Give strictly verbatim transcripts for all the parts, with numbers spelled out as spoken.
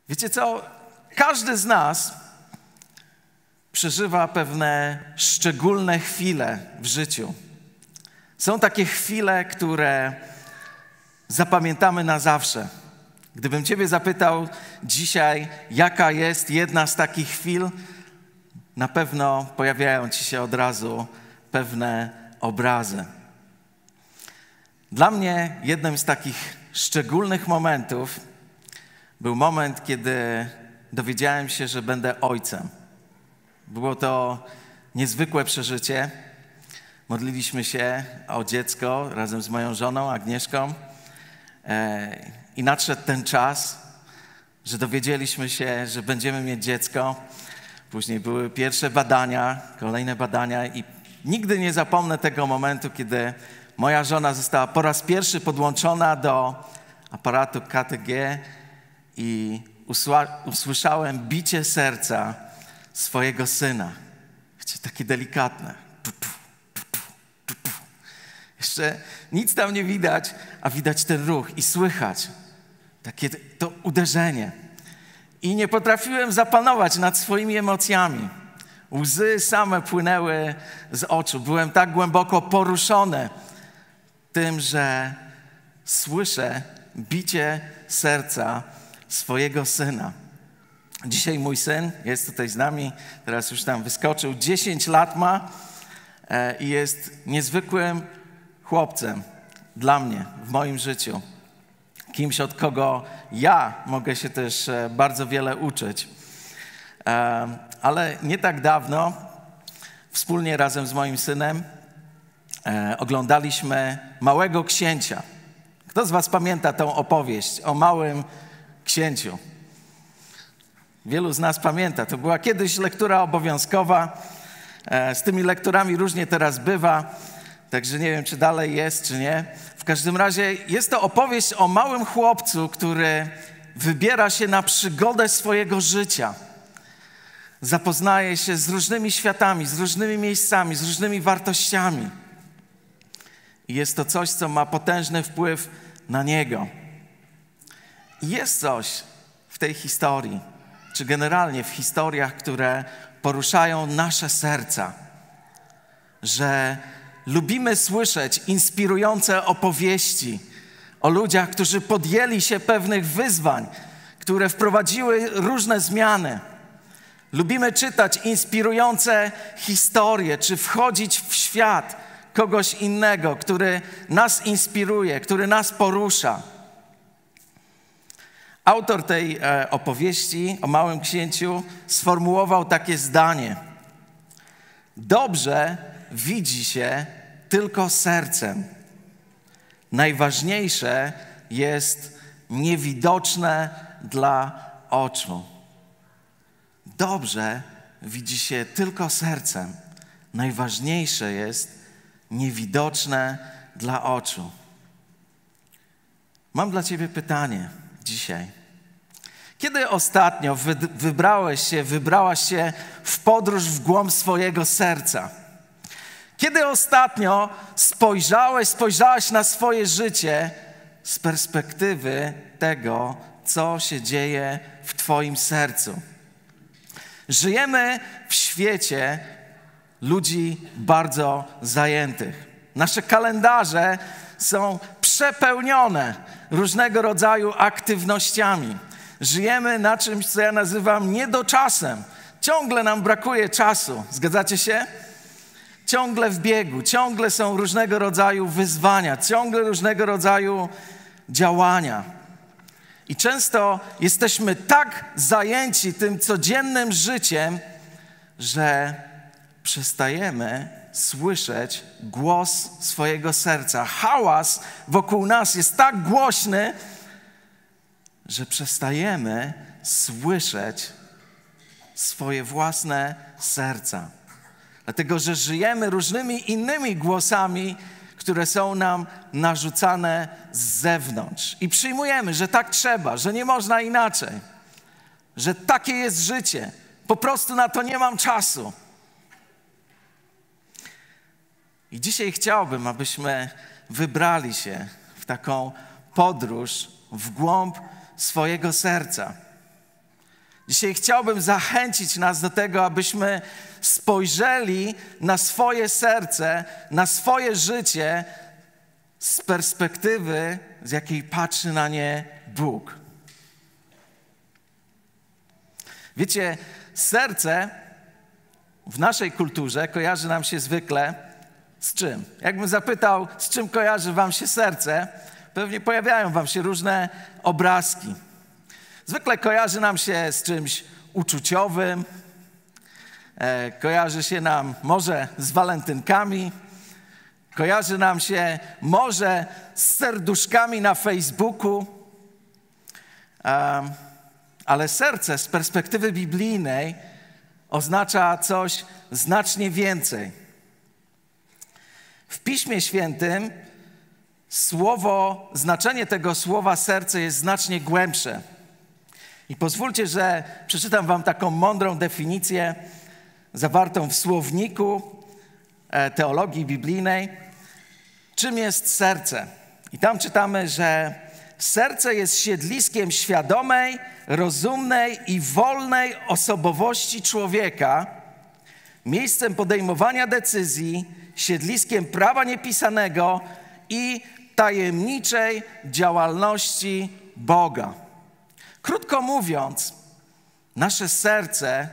Wiecie co? Każdy z nas przeżywa pewne szczególne chwile w życiu. Są takie chwile, które zapamiętamy na zawsze. Gdybym Ciebie zapytał dzisiaj, jaka jest jedna z takich chwil, na pewno pojawiają Ci się od razu pewne obrazy. Dla mnie jednym z takich szczególnych momentów był moment, kiedy dowiedziałem się, że będę ojcem. Było to niezwykłe przeżycie. Modliliśmy się o dziecko razem z moją żoną Agnieszką i nadszedł ten czas, że dowiedzieliśmy się, że będziemy mieć dziecko. Później były pierwsze badania, kolejne badania i nigdy nie zapomnę tego momentu, kiedy moja żona została po raz pierwszy podłączona do aparatu K T G i usłyszałem bicie serca swojego syna. Wiecie, takie delikatne. Jeszcze nic tam nie widać, a widać ten ruch i słychać takie to uderzenie. I nie potrafiłem zapanować nad swoimi emocjami. Łzy same płynęły z oczu. Byłem tak głęboko poruszony tym, że słyszę bicie serca swojego syna. Dzisiaj mój syn jest tutaj z nami, teraz już tam wyskoczył, dziesięć lat ma i jest niezwykłym chłopcem dla mnie w moim życiu. Kimś, od kogo ja mogę się też bardzo wiele uczyć. Ale nie tak dawno wspólnie razem z moim synem oglądaliśmy Małego Księcia. Kto z was pamięta tą opowieść o Małym Księciu? Wielu z nas pamięta. To była kiedyś lektura obowiązkowa. Z tymi lekturami różnie teraz bywa, także nie wiem, czy dalej jest, czy nie. W każdym razie jest to opowieść o małym chłopcu, który wybiera się na przygodę swojego życia. Zapoznaje się z różnymi światami, z różnymi miejscami, z różnymi wartościami. I jest to coś, co ma potężny wpływ na niego. I jest coś w tej historii, czy generalnie w historiach, które poruszają nasze serca, że lubimy słyszeć inspirujące opowieści o ludziach, którzy podjęli się pewnych wyzwań, które wprowadziły różne zmiany. Lubimy czytać inspirujące historie, czy wchodzić w świat kogoś innego, który nas inspiruje, który nas porusza. Autor tej opowieści o Małym Księciu sformułował takie zdanie: dobrze widzi się tylko sercem. Najważniejsze jest niewidoczne dla oczu. Dobrze widzi się tylko sercem. Najważniejsze jest niewidoczne dla oczu. Mam dla ciebie pytanie dzisiaj. Kiedy ostatnio wy, wybrałeś się, wybrałaś się w podróż w głąb swojego serca? Kiedy ostatnio spojrzałeś, spojrzałaś na swoje życie z perspektywy tego, co się dzieje w twoim sercu? Żyjemy w świecie ludzi bardzo zajętych. Nasze kalendarze są przepełnione różnego rodzaju aktywnościami. Żyjemy na czymś, co ja nazywam niedoczasem. Ciągle nam brakuje czasu. Zgadzacie się? Ciągle w biegu, ciągle są różnego rodzaju wyzwania, ciągle różnego rodzaju działania. I często jesteśmy tak zajęci tym codziennym życiem, że przestajemy słyszeć głos swojego serca. Hałas wokół nas jest tak głośny, że przestajemy słyszeć swoje własne serca. Dlatego, że żyjemy różnymi innymi głosami, które są nam narzucane z zewnątrz. I przyjmujemy, że tak trzeba, że nie można inaczej, że takie jest życie. Po prostu na to nie mam czasu. I dzisiaj chciałbym, abyśmy wybrali się w taką podróż w głąb swojego serca. Dzisiaj chciałbym zachęcić nas do tego, abyśmy spojrzeli na swoje serce, na swoje życie z perspektywy, z jakiej patrzy na nie Bóg. Wiecie, serce w naszej kulturze kojarzy nam się zwykle z czym? Jakbym zapytał, z czym kojarzy wam się serce, pewnie pojawiają wam się różne obrazki. Zwykle kojarzy nam się z czymś uczuciowym, e, kojarzy się nam może z walentynkami, kojarzy nam się może z serduszkami na Facebooku, um, ale serce z perspektywy biblijnej oznacza coś znacznie więcej. W Piśmie Świętym słowo, znaczenie tego słowa serce jest znacznie głębsze. I pozwólcie, że przeczytam wam taką mądrą definicję zawartą w słowniku teologii biblijnej. Czym jest serce? I tam czytamy, że serce jest siedliskiem świadomej, rozumnej i wolnej osobowości człowieka, miejscem podejmowania decyzji, siedliskiem prawa niepisanego i tajemniczej działalności Boga. Krótko mówiąc, nasze serce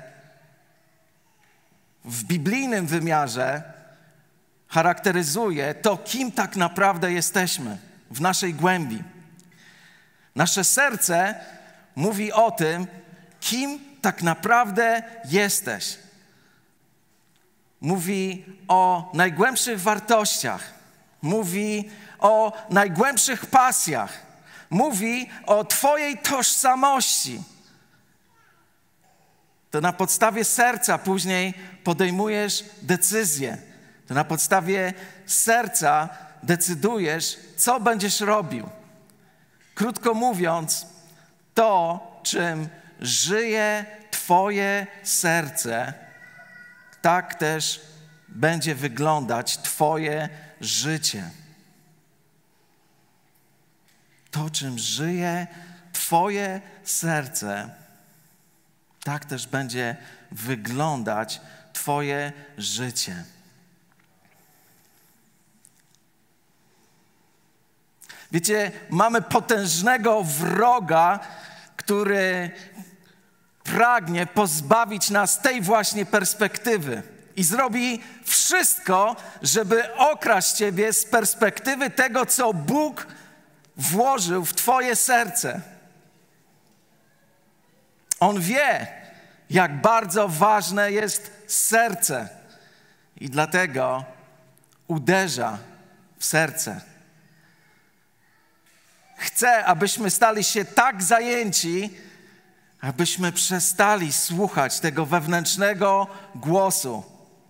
w biblijnym wymiarze charakteryzuje to, kim tak naprawdę jesteśmy w naszej głębi. Nasze serce mówi o tym, kim tak naprawdę jesteś. Mówi o najgłębszych wartościach. Mówi o najgłębszych pasjach. Mówi o twojej tożsamości. To na podstawie serca później podejmujesz decyzje. To na podstawie serca decydujesz, co będziesz robił. Krótko mówiąc, to, czym żyje twoje serce, tak też będzie wyglądać twoje życie. To, czym żyje twoje serce, tak też będzie wyglądać twoje życie. Wiecie, mamy potężnego wroga, który pragnie pozbawić nas tej właśnie perspektywy i zrobi wszystko, żeby okraść ciebie z perspektywy tego, co Bóg włożył w twoje serce. On wie, jak bardzo ważne jest serce i dlatego uderza w serce. Chce, abyśmy stali się tak zajęci, abyśmy przestali słuchać tego wewnętrznego głosu.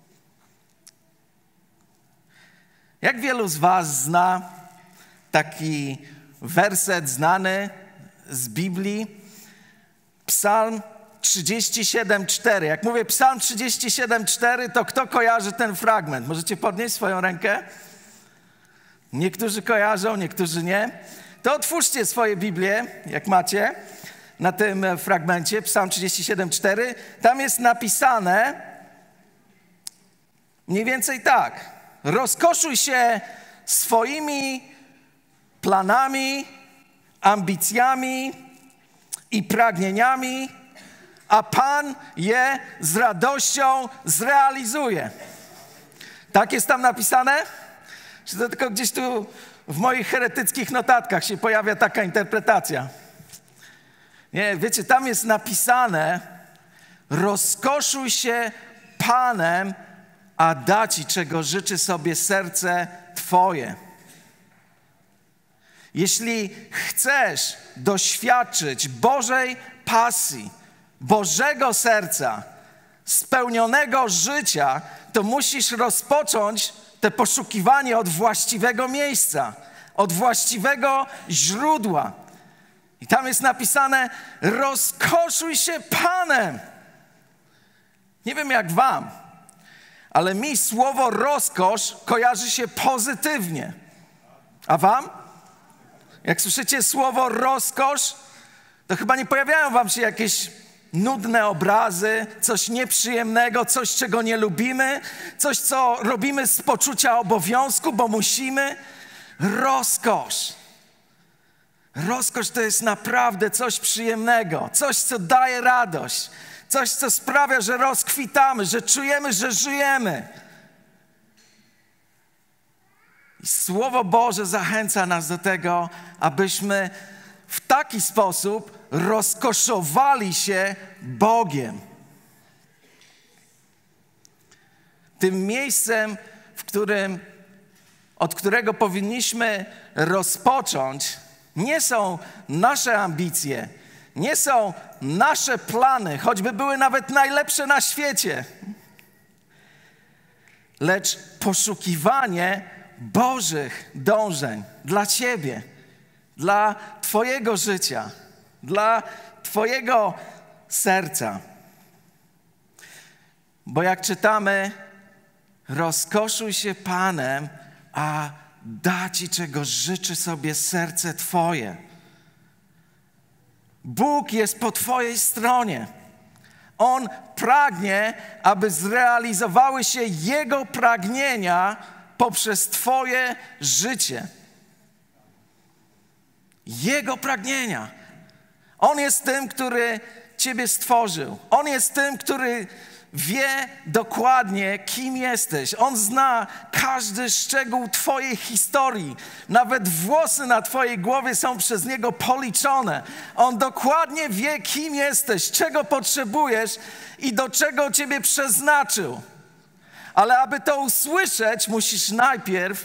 Jak wielu z was zna taki werset znany z Biblii? Psalm trzydzieści siedem, cztery. Jak mówię Psalm trzydzieści siedem, cztery, to kto kojarzy ten fragment? Możecie podnieść swoją rękę? Niektórzy kojarzą, niektórzy nie. To otwórzcie swoje Biblię, jak macie, na tym fragmencie, Psalm trzydzieści siedem, cztery. Tam jest napisane mniej więcej tak. Rozkoszuj się swoimi planami, ambicjami i pragnieniami, a Pan je z radością zrealizuje. Tak jest tam napisane? Czy to tylko gdzieś tu w moich heretyckich notatkach się pojawia taka interpretacja? Nie, wiecie, tam jest napisane: rozkoszuj się Panem, a da ci, czego życzy sobie serce twoje. Jeśli chcesz doświadczyć Bożej pasji, Bożego serca, spełnionego życia, to musisz rozpocząć te poszukiwanie od właściwego miejsca, od właściwego źródła. I tam jest napisane: rozkoszuj się Panem. Nie wiem jak wam, ale mi słowo rozkosz kojarzy się pozytywnie. A wam? Jak słyszycie słowo rozkosz, to chyba nie pojawiają wam się jakieś nudne obrazy, coś nieprzyjemnego, coś, czego nie lubimy, coś, co robimy z poczucia obowiązku, bo musimy. Rozkosz. Rozkosz to jest naprawdę coś przyjemnego, coś, co daje radość, coś, co sprawia, że rozkwitamy, że czujemy, że żyjemy. I Słowo Boże zachęca nas do tego, abyśmy w taki sposób rozkoszowali się Bogiem. Tym miejscem, w którym, od którego powinniśmy rozpocząć, nie są nasze ambicje, nie są nasze plany, choćby były nawet najlepsze na świecie, lecz poszukiwanie Bożych dążeń dla Ciebie, dla Twojego życia, dla Twojego serca. Bo jak czytamy, rozkoszuj się Panem, a da Ci, czego życzy sobie serce Twoje. Bóg jest po Twojej stronie. On pragnie, aby zrealizowały się Jego pragnienia poprzez Twoje życie. Jego pragnienia. On jest tym, który Ciebie stworzył. On jest tym, który wie dokładnie, kim jesteś. On zna każdy szczegół Twojej historii. Nawet włosy na Twojej głowie są przez Niego policzone. On dokładnie wie, kim jesteś, czego potrzebujesz i do czego Ciebie przeznaczył. Ale aby to usłyszeć, musisz najpierw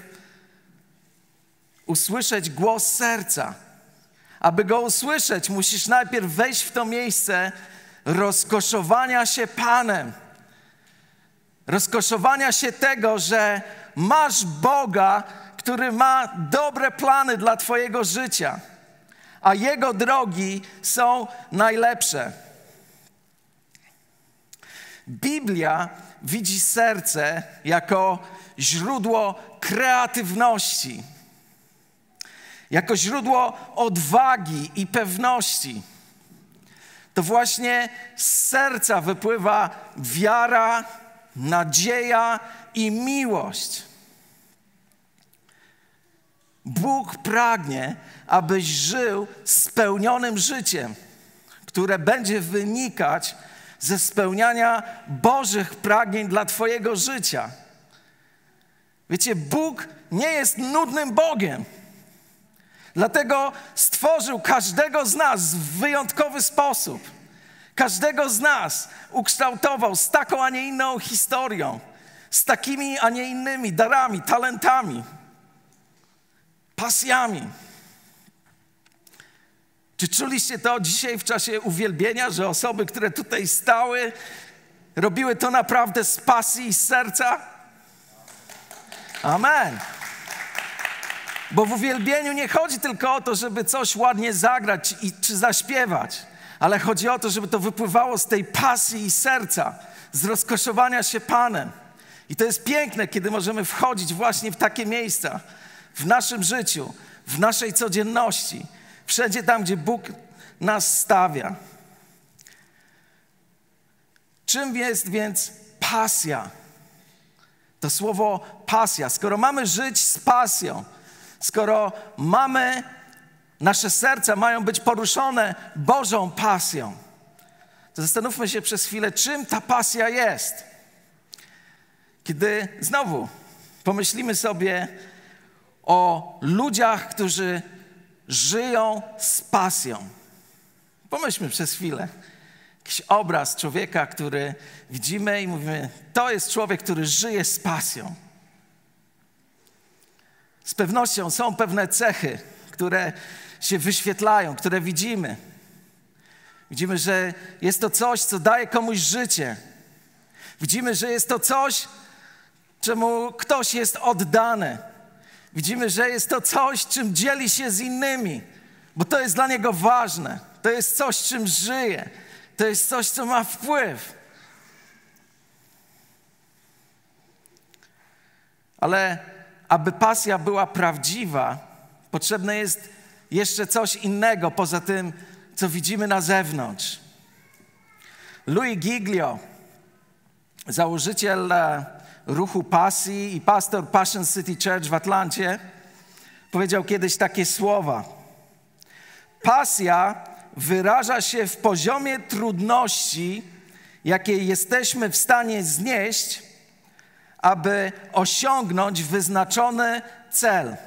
usłyszeć głos serca. Aby go usłyszeć, musisz najpierw wejść w to miejsce rozkoszowania się Panem. Rozkoszowania się tego, że masz Boga, który ma dobre plany dla Twojego życia, a Jego drogi są najlepsze. Biblia widzi serce jako źródło kreatywności, jako źródło odwagi i pewności. To właśnie z serca wypływa wiara, nadzieja i miłość. Bóg pragnie, abyś żył spełnionym życiem, które będzie wynikać ze spełniania Bożych pragnień dla Twojego życia. Wiecie, Bóg nie jest nudnym Bogiem. Dlatego stworzył każdego z nas w wyjątkowy sposób. Każdego z nas ukształtował z taką, a nie inną historią, z takimi, a nie innymi darami, talentami, pasjami. Czy czuliście to dzisiaj w czasie uwielbienia, że osoby, które tutaj stały, robiły to naprawdę z pasji i z serca? Amen. Bo w uwielbieniu nie chodzi tylko o to, żeby coś ładnie zagrać i, czy zaśpiewać, ale chodzi o to, żeby to wypływało z tej pasji i serca, z rozkoszowania się Panem. I to jest piękne, kiedy możemy wchodzić właśnie w takie miejsca w naszym życiu, w naszej codzienności, wszędzie tam, gdzie Bóg nas stawia. Czym jest więc pasja? To słowo pasja. Skoro mamy żyć z pasją, skoro mamy, nasze serca mają być poruszone Bożą pasją, to zastanówmy się przez chwilę, czym ta pasja jest. Kiedy znowu pomyślimy sobie o ludziach, którzy żyją z pasją. Pomyślmy przez chwilę. Jakiś obraz człowieka, który widzimy i mówimy, to jest człowiek, który żyje z pasją. Z pewnością są pewne cechy, które się wyświetlają, które widzimy. Widzimy, że jest to coś, co daje komuś życie. Widzimy, że jest to coś, czemu ktoś jest oddany. Widzimy, że jest to coś, czym dzieli się z innymi, bo to jest dla niego ważne. To jest coś, czym żyje. To jest coś, co ma wpływ. Ale aby pasja była prawdziwa, potrzebne jest jeszcze coś innego poza tym, co widzimy na zewnątrz. Louis Giglio, założyciel ruchu Pasji i pastor Passion City Church w Atlancie, powiedział kiedyś takie słowa. Pasja wyraża się w poziomie trudności, jakiej jesteśmy w stanie znieść, aby osiągnąć wyznaczony cel.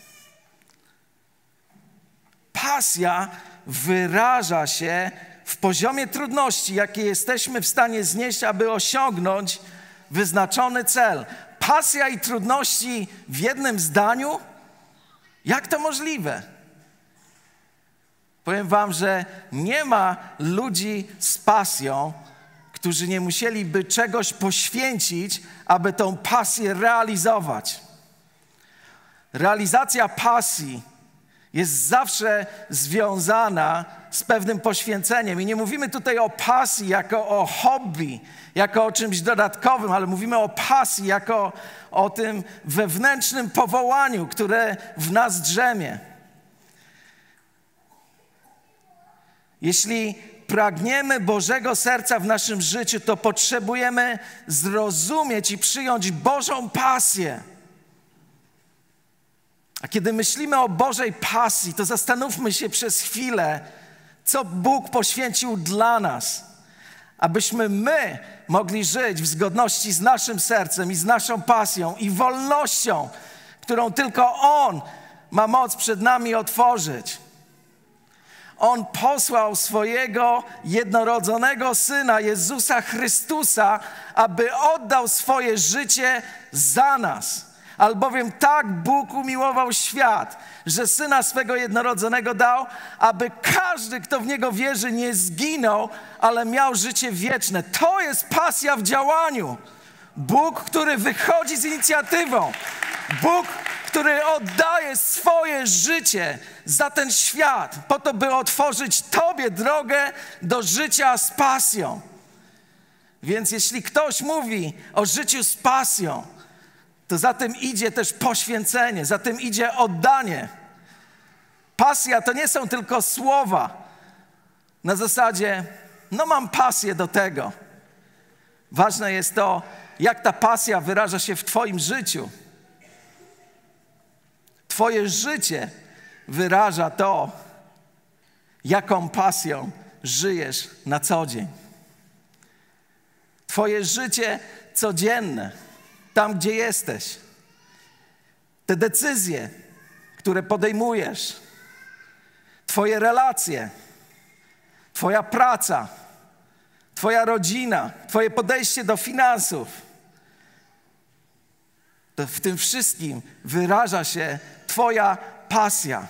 Pasja wyraża się w poziomie trudności, jakie jesteśmy w stanie znieść, aby osiągnąć wyznaczony cel. Pasja i trudności w jednym zdaniu? Jak to możliwe? Powiem wam, że nie ma ludzi z pasją, którzy nie musieliby czegoś poświęcić, aby tą pasję realizować. Realizacja pasji jest zawsze związana z pewnym poświęceniem. I nie mówimy tutaj o pasji jako o hobby, jako o czymś dodatkowym, ale mówimy o pasji jako o tym wewnętrznym powołaniu, które w nas drzemie. Jeśli pragniemy Bożego serca w naszym życiu, to potrzebujemy zrozumieć i przyjąć Bożą pasję. A kiedy myślimy o Bożej pasji, to zastanówmy się przez chwilę, co Bóg poświęcił dla nas, abyśmy my mogli żyć w zgodności z naszym sercem i z naszą pasją i wolnością, którą tylko On ma moc przed nami otworzyć. On posłał swojego jednorodzonego Syna, Jezusa Chrystusa, aby oddał swoje życie za nas. Albowiem tak Bóg umiłował świat, że Syna swego jednorodzonego dał, aby każdy, kto w Niego wierzy, nie zginął, ale miał życie wieczne. To jest pasja w działaniu. Bóg, który wychodzi z inicjatywą. Bóg, który oddaje swoje życie za ten świat, po to, by otworzyć Tobie drogę do życia z pasją. Więc jeśli ktoś mówi o życiu z pasją, to za tym idzie też poświęcenie, za tym idzie oddanie. Pasja to nie są tylko słowa na zasadzie, no mam pasję do tego. Ważne jest to, jak ta pasja wyraża się w Twoim życiu. Twoje życie wyraża to, jaką pasją żyjesz na co dzień. Twoje życie codzienne, tam gdzie jesteś. Te decyzje, które podejmujesz. Twoje relacje, Twoja praca, Twoja rodzina, Twoje podejście do finansów. To w tym wszystkim wyraża się Twoja pasja.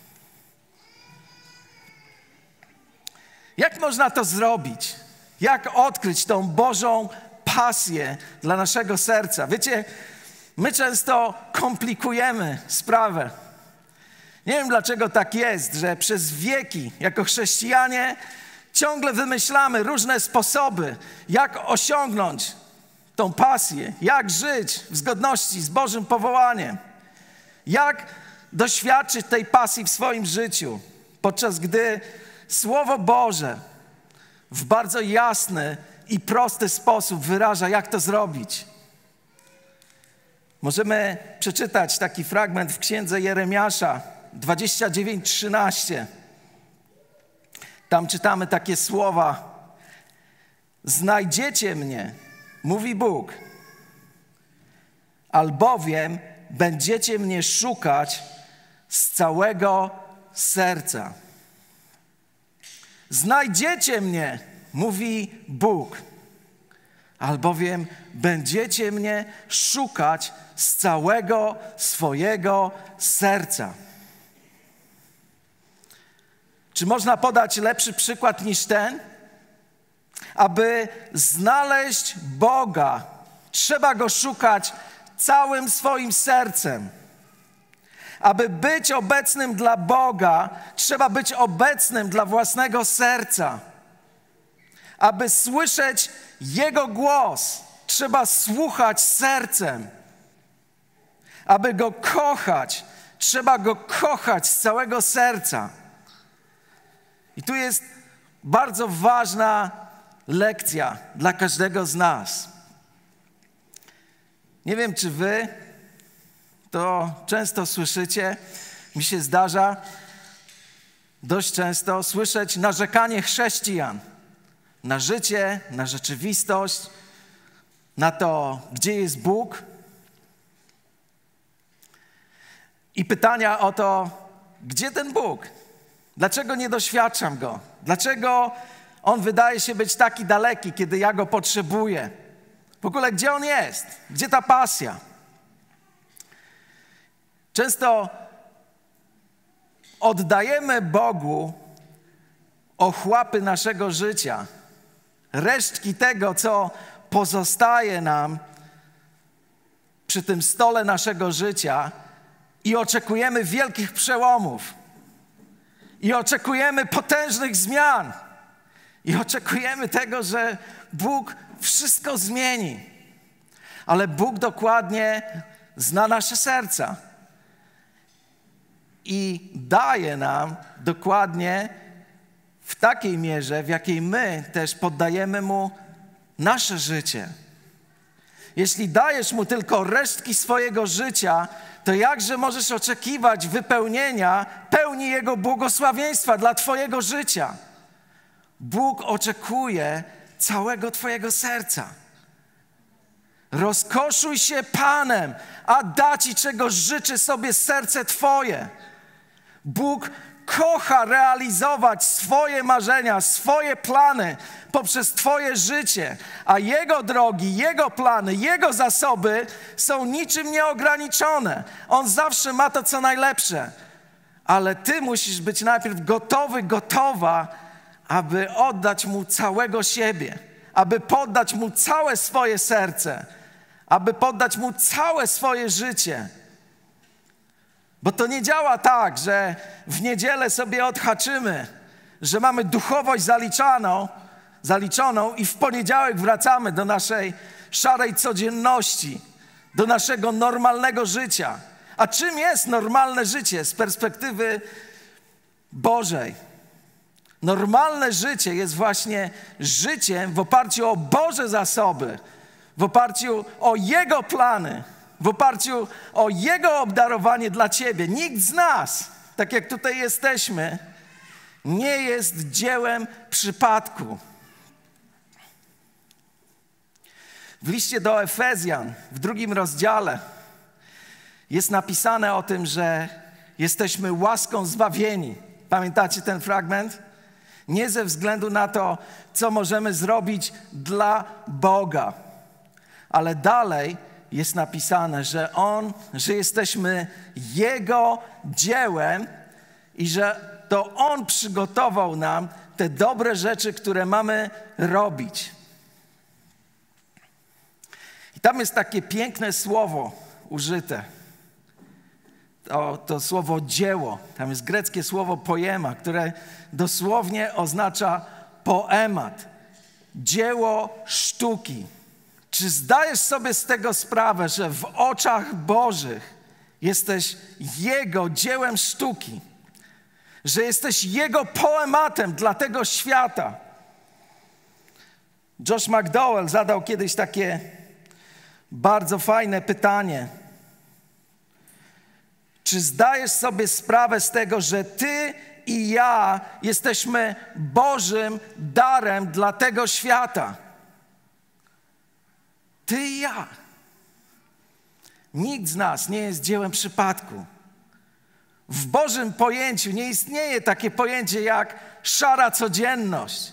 Jak można to zrobić? Jak odkryć tą Bożą pasję dla naszego serca? Wiecie, my często komplikujemy sprawę. Nie wiem, dlaczego tak jest, że przez wieki jako chrześcijanie ciągle wymyślamy różne sposoby, jak osiągnąć tą pasję, jak żyć w zgodności z Bożym powołaniem, jak doświadczyć tej pasji w swoim życiu, podczas gdy Słowo Boże w bardzo jasny i prosty sposób wyraża, jak to zrobić. Możemy przeczytać taki fragment w księdze Jeremiasza dwadzieścia dziewięć, trzynaście. Tam czytamy takie słowa. Znajdziecie mnie, mówi Bóg, albowiem będziecie mnie szukać z całego serca. Znajdziecie mnie, mówi Bóg, albowiem będziecie mnie szukać z całego swojego serca. Czy można podać lepszy przykład niż ten? Aby znaleźć Boga, trzeba Go szukać całym swoim sercem. Aby być obecnym dla Boga, trzeba być obecnym dla własnego serca. Aby słyszeć Jego głos, trzeba słuchać sercem. Aby Go kochać, trzeba Go kochać z całego serca. I tu jest bardzo ważna lekcja dla każdego z nas. Nie wiem, czy wy to często słyszycie, mi się zdarza dość często słyszeć narzekanie chrześcijan na życie, na rzeczywistość, na to, gdzie jest Bóg. I pytania o to, gdzie ten Bóg? Dlaczego nie doświadczam Go? Dlaczego On wydaje się być taki daleki, kiedy ja Go potrzebuję? W ogóle gdzie On jest? Gdzie ta pasja? Często oddajemy Bogu ochłapy naszego życia, resztki tego, co pozostaje nam przy tym stole naszego życia i oczekujemy wielkich przełomów. I oczekujemy potężnych zmian. I oczekujemy tego, że Bóg wszystko zmieni. Ale Bóg dokładnie zna nasze serca. I daje nam dokładnie w takiej mierze, w jakiej my też poddajemy Mu nasze życie. Jeśli dajesz Mu tylko resztki swojego życia, to jakże możesz oczekiwać wypełnienia pełni Jego błogosławieństwa dla twojego życia? Bóg oczekuje całego twojego serca. Rozkoszuj się Panem, a da ci, czego życzy sobie serce twoje. Bóg kocha realizować swoje marzenia, swoje plany poprzez twoje życie, a Jego drogi, Jego plany, Jego zasoby są niczym nieograniczone. On zawsze ma to, co najlepsze, ale ty musisz być najpierw gotowy, gotowa, aby oddać Mu całego siebie, aby poddać Mu całe swoje serce, aby poddać Mu całe swoje życie. Bo to nie działa tak, że w niedzielę sobie odhaczymy, że mamy duchowość zaliczaną, zaliczoną i w poniedziałek wracamy do naszej szarej codzienności, do naszego normalnego życia. A czym jest normalne życie z perspektywy Bożej? Normalne życie jest właśnie życiem w oparciu o Boże zasoby, w oparciu o Jego plany, w oparciu o Jego obdarowanie dla ciebie. Nikt z nas, tak jak tutaj jesteśmy, nie jest dziełem przypadku. W liście do Efezjan, w drugim rozdziale, jest napisane o tym, że jesteśmy łaską zbawieni. Pamiętacie ten fragment? Nie ze względu na to, co możemy zrobić dla Boga, ale dalej jest napisane, że On, że jesteśmy Jego dziełem i że to On przygotował nam te dobre rzeczy, które mamy robić. I tam jest takie piękne słowo użyte. To, to słowo dzieło. Tam jest greckie słowo poema, które dosłownie oznacza poemat. Dzieło sztuki. Czy zdajesz sobie z tego sprawę, że w oczach Bożych jesteś Jego dziełem sztuki? Że jesteś Jego poematem dla tego świata? Josh McDowell zadał kiedyś takie bardzo fajne pytanie. Czy zdajesz sobie sprawę z tego, że ty i ja jesteśmy Bożym darem dla tego świata? Ty i ja. Nikt z nas nie jest dziełem przypadku. W Bożym pojęciu nie istnieje takie pojęcie jak szara codzienność.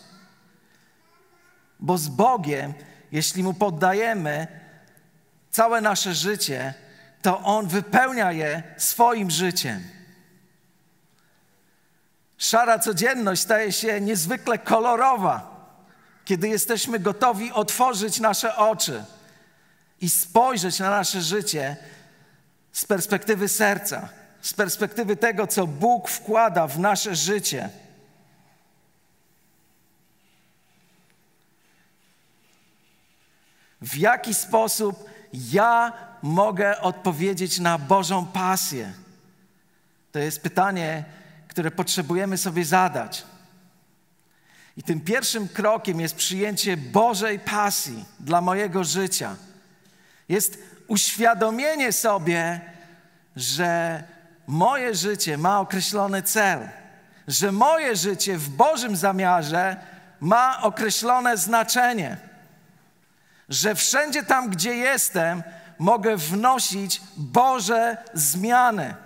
Bo z Bogiem, jeśli Mu poddajemy całe nasze życie, to On wypełnia je swoim życiem. Szara codzienność staje się niezwykle kolorowa, kiedy jesteśmy gotowi otworzyć nasze oczy i spojrzeć na nasze życie z perspektywy serca, z perspektywy tego, co Bóg wkłada w nasze życie. W jaki sposób ja mogę odpowiedzieć na Bożą pasję? To jest pytanie, które potrzebujemy sobie zadać. I tym pierwszym krokiem jest przyjęcie Bożej pasji dla mojego życia. Jest uświadomienie sobie, że moje życie ma określony cel, że moje życie w Bożym zamiarze ma określone znaczenie, że wszędzie tam, gdzie jestem, mogę wnosić Boże zmiany.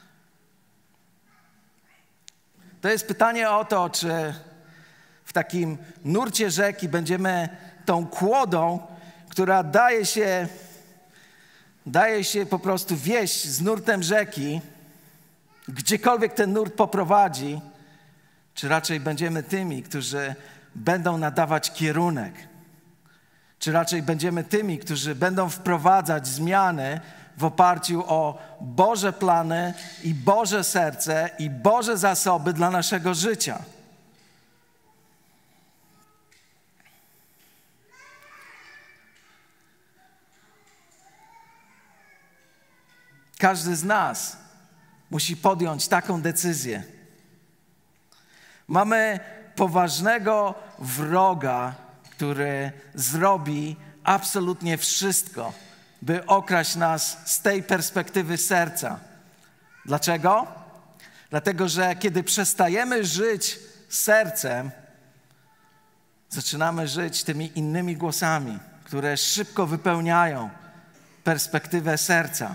To jest pytanie o to, czy w takim nurcie rzeki będziemy tą kłodą, która daje się, daje się po prostu wieść z nurtem rzeki, gdziekolwiek ten nurt poprowadzi, czy raczej będziemy tymi, którzy będą nadawać kierunek, czy raczej będziemy tymi, którzy będą wprowadzać zmiany w oparciu o Boże plany i Boże serce i Boże zasoby dla naszego życia. Każdy z nas musi podjąć taką decyzję. Mamy poważnego wroga, który zrobi absolutnie wszystko, by okraść nas z tej perspektywy serca. Dlaczego? Dlatego, że kiedy przestajemy żyć sercem, zaczynamy żyć tymi innymi głosami, które szybko wypełniają perspektywę serca.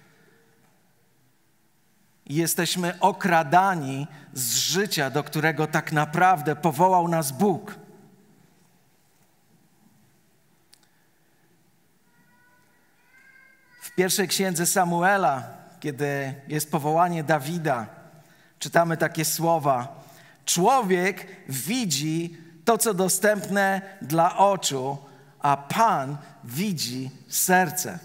I jesteśmy okradani z życia, do którego tak naprawdę powołał nas Bóg. W pierwszej księdze Samuela, kiedy jest powołanie Dawida, czytamy takie słowa: człowiek widzi to, co dostępne dla oczu, a Pan widzi serce.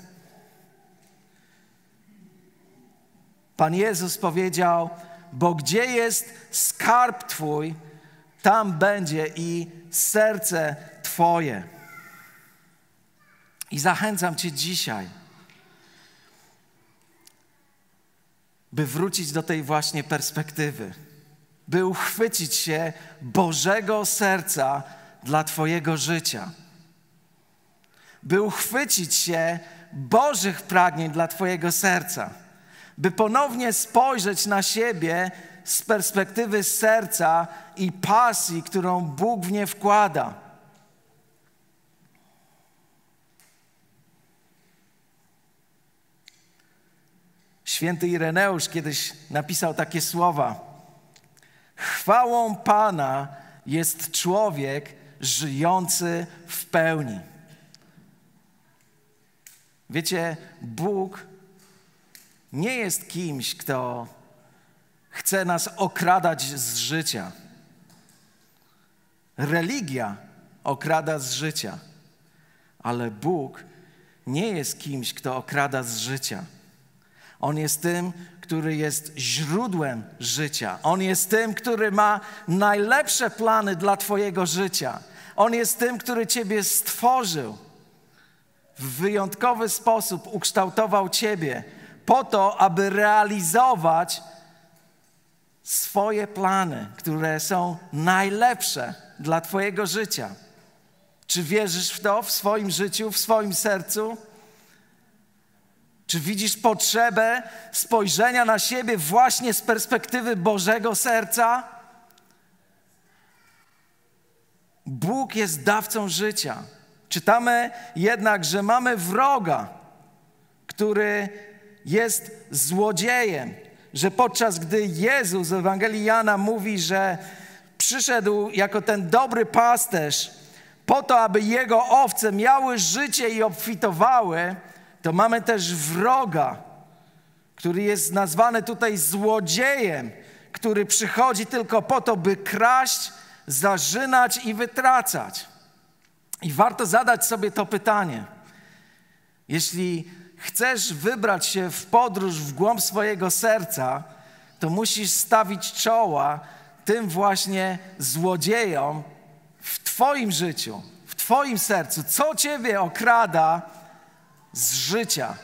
Pan Jezus powiedział: bo gdzie jest skarb Twój, tam będzie i serce Twoje. I zachęcam Cię dzisiaj, by wrócić do tej właśnie perspektywy, by uchwycić się Bożego serca dla Twojego życia, by uchwycić się Bożych pragnień dla Twojego serca, by ponownie spojrzeć na siebie z perspektywy serca i pasji, którą Bóg w nie wkłada. Święty Ireneusz kiedyś napisał takie słowa: chwałą Pana jest człowiek żyjący w pełni. Wiecie, Bóg nie jest kimś, kto chce nas okradać z życia. Religia okrada z życia, ale Bóg nie jest kimś, kto okrada z życia. On jest tym, który jest źródłem życia. On jest tym, który ma najlepsze plany dla Twojego życia. On jest tym, który Ciebie stworzył. W wyjątkowy sposób ukształtował Ciebie po to, aby realizować swoje plany, które są najlepsze dla Twojego życia. Czy wierzysz w to w swoim życiu, w swoim sercu? Czy widzisz potrzebę spojrzenia na siebie właśnie z perspektywy Bożego serca? Bóg jest dawcą życia. Czytamy jednak, że mamy wroga, który jest złodziejem, że podczas gdy Jezus w Ewangelii Jana mówi, że przyszedł jako ten dobry pasterz po to, aby Jego owce miały życie i obfitowały, to mamy też wroga, który jest nazwany tutaj złodziejem, który przychodzi tylko po to, by kraść, zarzynać i wytracać. I warto zadać sobie to pytanie. Jeśli chcesz wybrać się w podróż w głąb swojego serca, to musisz stawić czoła tym właśnie złodziejom w Twoim życiu, w Twoim sercu. Co Ciebie okrada z życia,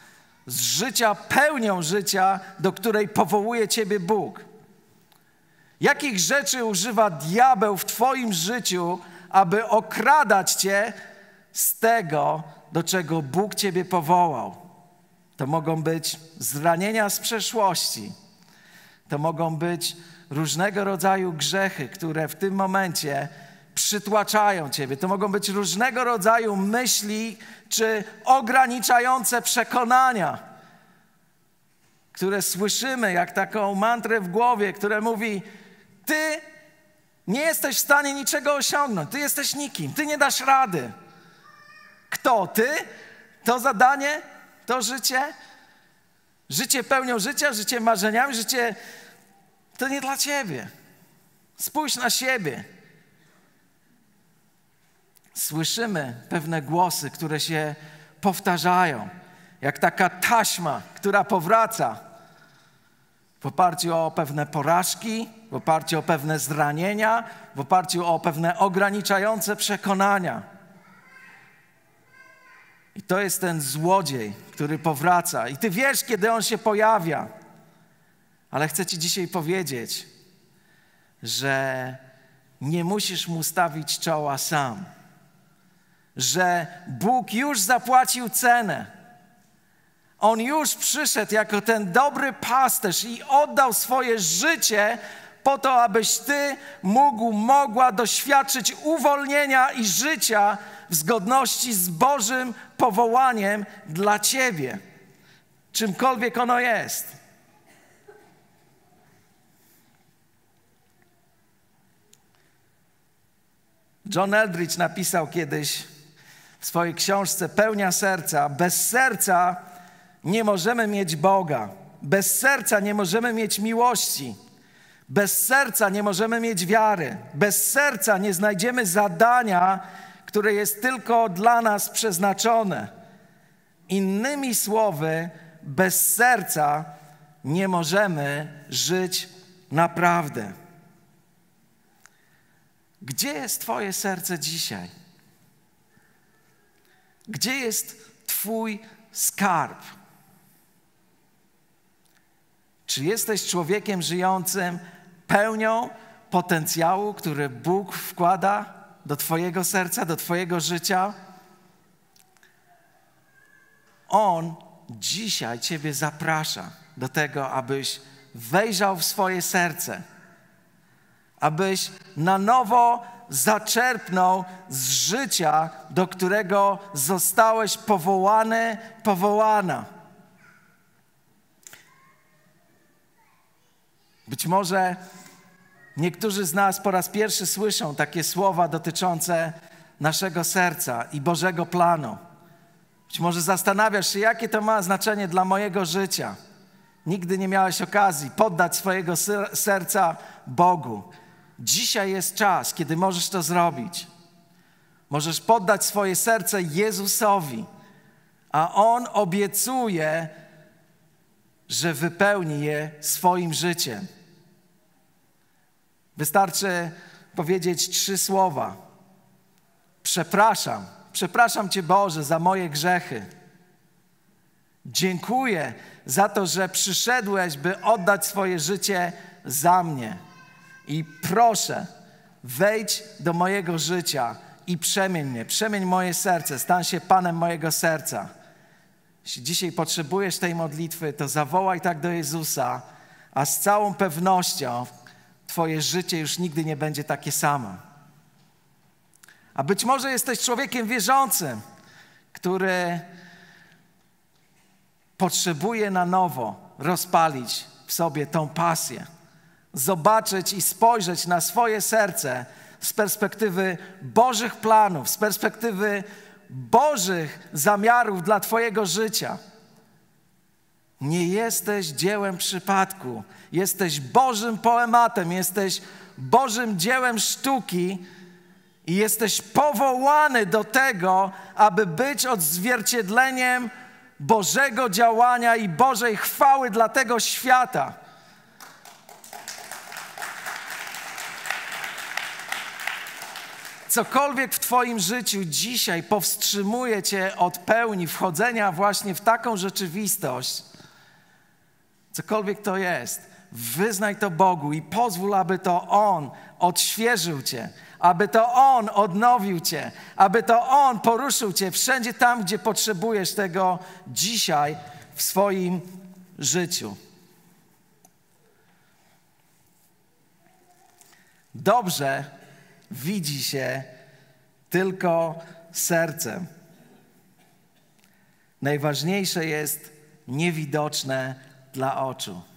z życia, pełnią życia, do której powołuje Ciebie Bóg. Jakich rzeczy używa diabeł w twoim życiu, aby okradać cię z tego, do czego Bóg ciebie powołał? To mogą być zranienia z przeszłości. To mogą być różnego rodzaju grzechy, które w tym momencie przytłaczają ciebie. To mogą być różnego rodzaju myśli czy ograniczające przekonania, które słyszymy jak taką mantrę w głowie, które mówi: ty nie jesteś w stanie niczego osiągnąć, ty jesteś nikim, ty nie dasz rady. Kto? Ty? To zadanie? To życie? Życie pełnią życia, życie marzeniami, życie to nie dla ciebie. Spójrz na siebie. Słyszymy pewne głosy, które się powtarzają, jak taka taśma, która powraca w oparciu o pewne porażki, w oparciu o pewne zranienia, w oparciu o pewne ograniczające przekonania. I to jest ten złodziej, który powraca. I ty wiesz, kiedy on się pojawia. Ale chcę ci dzisiaj powiedzieć, że nie musisz mu stawić czoła sam. Że Bóg już zapłacił cenę. On już przyszedł jako ten dobry pasterz i oddał swoje życie po to, abyś ty mógł, mogła doświadczyć uwolnienia i życia w zgodności z Bożym powołaniem dla ciebie. Czymkolwiek ono jest. John Eldridge napisał kiedyś w swojej książce Pełnia serca: bez serca nie możemy mieć Boga. Bez serca nie możemy mieć miłości. Bez serca nie możemy mieć wiary. Bez serca nie znajdziemy zadania, które jest tylko dla nas przeznaczone. Innymi słowy, bez serca nie możemy żyć naprawdę. Gdzie jest twoje serce dzisiaj? Gdzie jest twój skarb? Czy jesteś człowiekiem żyjącym pełnią potencjału, który Bóg wkłada do twojego serca, do twojego życia? On dzisiaj ciebie zaprasza do tego, abyś wejrzał w swoje serce, abyś na nowo zaczerpnął z życia, do którego zostałeś powołany, powołana. Być może niektórzy z nas po raz pierwszy słyszą takie słowa dotyczące naszego serca i Bożego planu. Być może zastanawiasz się, jakie to ma znaczenie dla mojego życia. Nigdy nie miałeś okazji poddać swojego serca Bogu. Dzisiaj jest czas, kiedy możesz to zrobić. Możesz poddać swoje serce Jezusowi, a On obiecuje, że wypełni je swoim życiem. Wystarczy powiedzieć trzy słowa. Przepraszam. Przepraszam Cię, Boże, za moje grzechy. Dziękuję za to, że przyszedłeś, by oddać swoje życie za mnie. I proszę, wejdź do mojego życia i przemień mnie. Przemień moje serce. Stań się Panem mojego serca. Jeśli dzisiaj potrzebujesz tej modlitwy, to zawołaj tak do Jezusa, a z całą pewnością twoje życie już nigdy nie będzie takie samo. A być może jesteś człowiekiem wierzącym, który potrzebuje na nowo rozpalić w sobie tą pasję. Zobaczyć i spojrzeć na swoje serce z perspektywy Bożych planów, z perspektywy Bożych zamiarów dla twojego życia. Nie jesteś dziełem przypadku. Jesteś Bożym poematem, jesteś Bożym dziełem sztuki i jesteś powołany do tego, aby być odzwierciedleniem Bożego działania i Bożej chwały dla tego świata. Cokolwiek w twoim życiu dzisiaj powstrzymuje cię od pełni wchodzenia właśnie w taką rzeczywistość, cokolwiek to jest, wyznaj to Bogu i pozwól, aby to On odświeżył cię, aby to On odnowił cię, aby to On poruszył cię wszędzie tam, gdzie potrzebujesz tego dzisiaj w swoim życiu. Dobrze widzi się tylko sercem. Najważniejsze jest niewidoczne dla oczu.